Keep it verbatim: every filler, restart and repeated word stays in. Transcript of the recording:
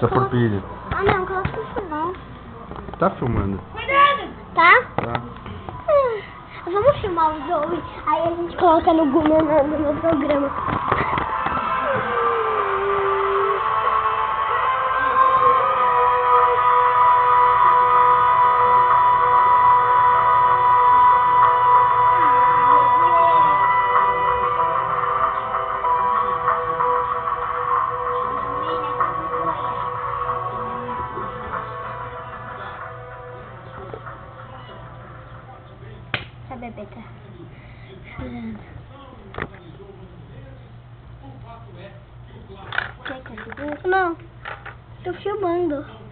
Precisa por pilha. Ah não, coloca pra filmar. Tá filmando. Cuidado! Tá? Tá. Hum, vamos filmar o Zoe, aí a gente coloca no, no, no, no programa. A bebê tá chorando. Quer que eu filme? Não, tô filmando.